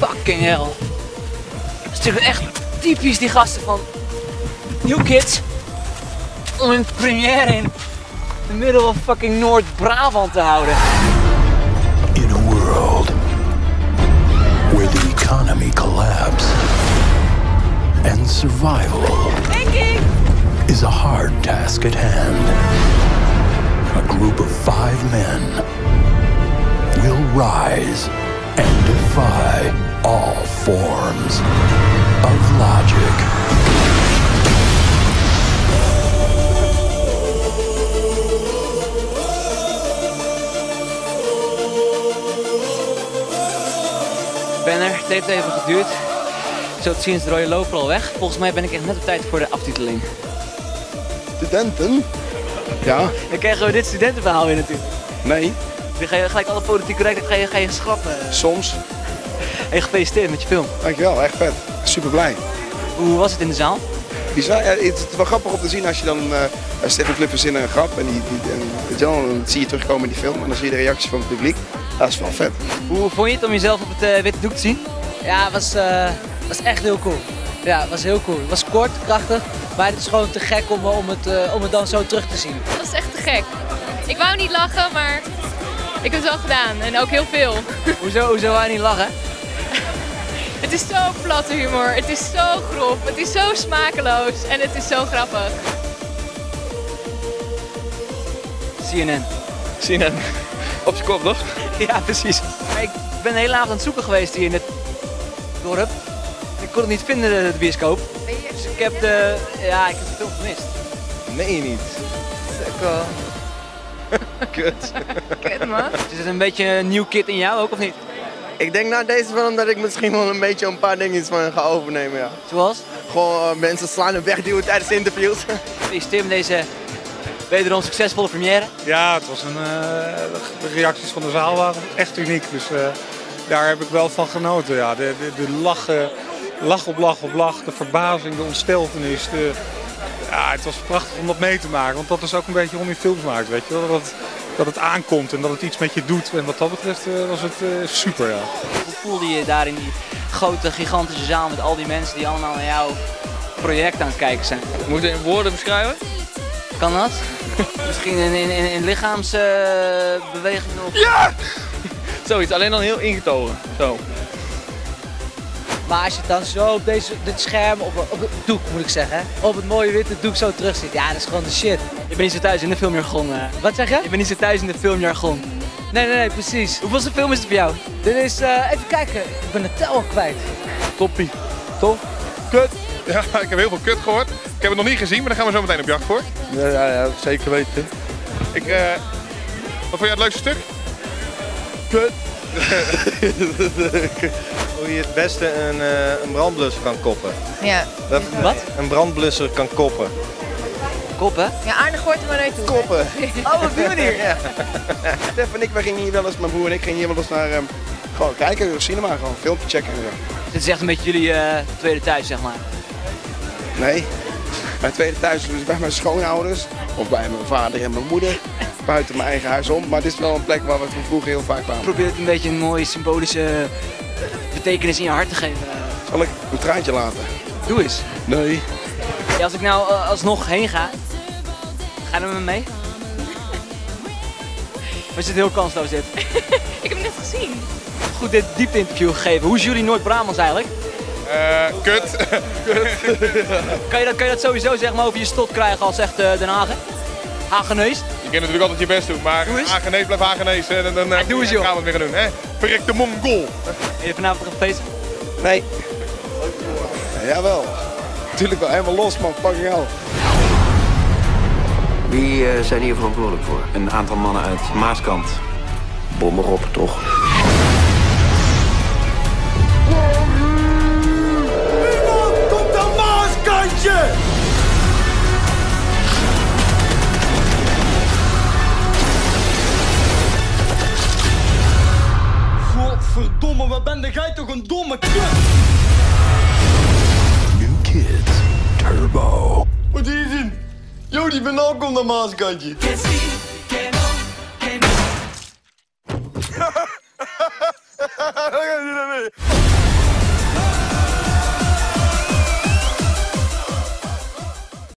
Fucking hell. Het is natuurlijk echt typisch die gasten van New Kids om een première in the middle of fucking Noord-Brabant te houden. In a world where the economy collapsed and survival is a hard task at hand, a group of 5 men will rise and defy all forms of logic. Ben er, het heeft even geduurd. Zo te zien is de rode loper al weg. Volgens mij ben ik echt net op tijd voor de aftiteling. Studenten? Ja. Dan krijgen we dit studentenverhaal weer natuurlijk. Nee. Dan ga je gelijk alle politiek correct, ga je schrappen. Soms. En gefeliciteerd met je film. Dankjewel, echt vet. Super blij. Hoe was het in de zaal? Bizar. Ja, het is wel grappig om te zien als je dan Stefan Club verzinnen een grap en, dan zie je terugkomen in die film en dan zie je de reacties van het publiek. Dat is wel vet. Hoe vond je het om jezelf op het witte doek te zien? Ja, het was echt heel cool. Ja, het was heel cool. Het was kort, krachtig, maar het is gewoon te gek om het dan zo terug te zien. Dat is echt te gek. Ik wou niet lachen, maar ik heb het wel gedaan en ook heel veel. Hoezo wou je niet lachen? Het is zo platte humor, het is zo grof, het is zo smakeloos en het is zo grappig. CNN. CNN. Op je kop, toch? Ja, precies. Ik ben de hele avond aan het zoeken geweest hier in het dorp. Ik kon het niet vinden, de bioscoop. Dus ik heb de film gemist. Nee, je niet. Lekker. Kut. Kut man. Is het een beetje een nieuw kid in jou ook of niet? Ik denk na deze film dat ik misschien wel een beetje een paar dingen van ga overnemen, ja. Zoals? Gewoon mensen slaan en wegduwen tijdens interviews. Gefeliciteerd met deze wederom succesvolle première. Ja, het was de reacties van de zaal waren echt uniek. Dus daar heb ik wel van genoten. Ja. De lachen, lach op lach, de verbazing, de ontsteltenis. Ja, het was prachtig om dat mee te maken. Want dat is ook een beetje waarom je films maakt, weet je wel. Dat het aankomt en dat het iets met je doet. En wat dat betreft was het super, ja. Hoe voelde je daar in die grote, gigantische zaal met al die mensen die allemaal naar jouw project aan het kijken zijn? Moet je in woorden beschrijven? Kan dat? Misschien in lichaamsbeweging of... Ja! Zoiets, alleen dan heel ingetogen. Zo. Maar als je het dan zo op dit scherm, op het doek moet ik zeggen, op het mooie witte doek zo terug ziet, ja, dat is gewoon de shit. Je bent niet zo thuis in de filmjargon. Wat zeg je? Je bent niet zo thuis in de filmjargon. Nee, precies. Hoeveelste film is het voor jou? Dit is, even kijken, ik ben de tel al kwijt. Toppie. Tof? Kut. Ja, ik heb heel veel kut gehoord. Ik heb het nog niet gezien, maar daar gaan we zo meteen op jacht voor. Ja, zeker weten. Wat vond jij het leukste stuk? Kut. Hoe je het beste een brandblusser kan koppen. Ja. Wat? Een brandblusser kan koppen. Koppen? Ja, Arne gooit er maar naar je toe. Koppen. Oh, op die manier. Ja. Stef en ik, wij gingen hier wel eens, mijn broer en ik gingen hier wel eens naar gewoon kijken, cinema, gewoon een filmpje checken en zo. Dit is echt een beetje jullie tweede thuis, zeg maar. Nee, mijn tweede thuis is bij mijn schoonouders of bij mijn vader en mijn moeder. Buiten mijn eigen huis om, maar het is wel een plek waar we vroeger heel vaak kwamen. Probeer het een beetje een mooie symbolische betekenis in je hart te geven. Zal ik een traantje laten? Doe eens. Nee. Ja, als ik nou alsnog heen ga, ga je met me mee? Of is het heel kansloos dit? Ik heb hem net gezien. Goed dit diepte-interview gegeven. Hoe is jullie Noord-Brabants eigenlijk? Kut. Kan je dat sowieso zeg maar over je stot krijgen als echt Den Hagen? Hagenees? Je kunt natuurlijk altijd je best doen, maar Doe eens. Hagenees blijft Hagenees. En dan doe eens, joh. gaan we het weer gaan doen. Hè? Verrek de Mongool. Ben je vanavond nog op feest? Nee. Jawel. Natuurlijk wel helemaal los, man. Fucking hell. Wie zijn hier verantwoordelijk voor? Een aantal mannen uit Maaskant. Bom erop, toch? Niemand komt aan Maaskantje! Godverdomme, wat ben jij toch een domme kut? New Kids Turbo. Wat hier zien? Yo, die ben ook om de Maaskantje.